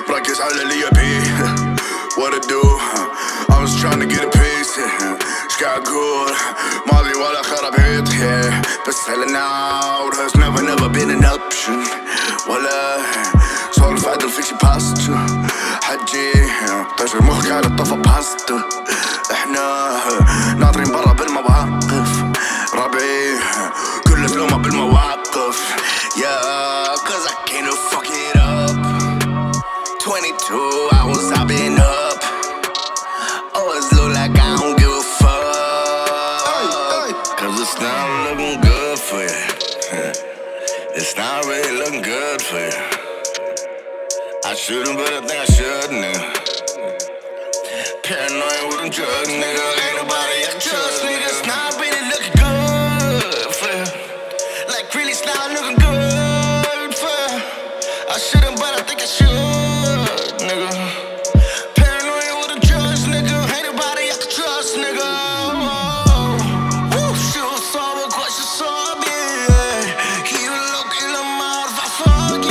راكز على اللي يبيه what to do I was trying to get a piece شقاعد أقول ماضي ولا خرابيط بس selling out has never been an option ولا سولف عدل فيك شي باستو حجي طيش مخك على الطفا باستو احنا ناطرين برا بالمواقف ربي كل سلومة بالمواقف yeah cause I can't fuck it up 22 hours I've been up always look like I don't give a fuck cause it's not looking good for you it's not really looking good for you I shouldn't but I think I should nigga paranoid with them drugs nigga ain't nobody I can trust nigga it's not really looking good for you like really it's not looking good for you I shouldn't but I think I should nigga paranoid with them drugs nigga ain't nobody I can trust nigga woo shoot saw a question saw me keep looking I'm out if I fuck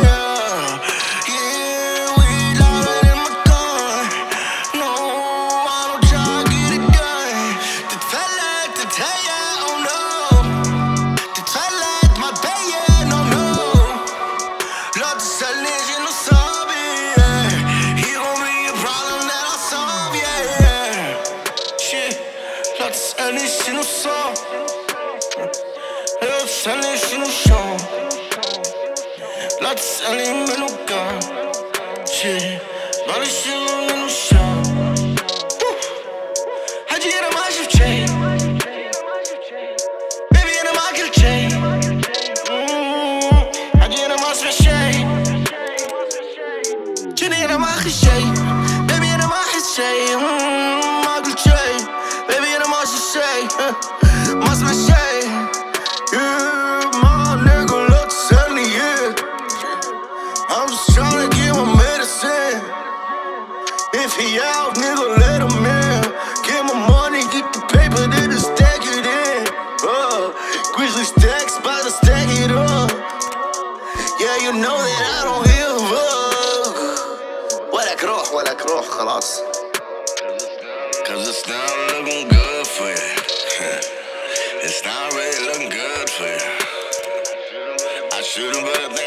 If he out, nigga, let him in. Get my money, get the paper, then to stack it in. Grizzly stacks, about to stack it up. Yeah, you know that I don't give a fuck. ولا كروح ولا كروح خلاص. Cause it's not looking good for you. It's not really looking good for you. I shouldn't, but I think